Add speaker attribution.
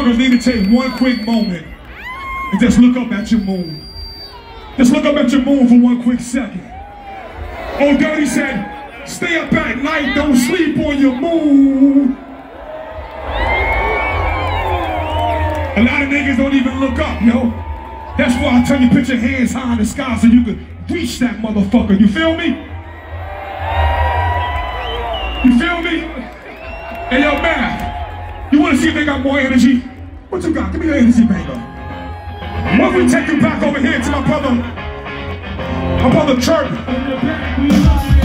Speaker 1: motherfuckers need to take one quick moment and just look up at your moon. Just look up at your moon for one quick second. Old Dirty said, stay up at night, don't sleep on your moon. A lot of niggas don't even look up, yo. That's why I tell you, put your hands high in the sky so you can reach that motherfucker. You feel me? You feel me? Hey, yo, man, you want to see if they got more energy? What you got? Give me your energy, baby. Why don't we take you back over here to my brother Chirp?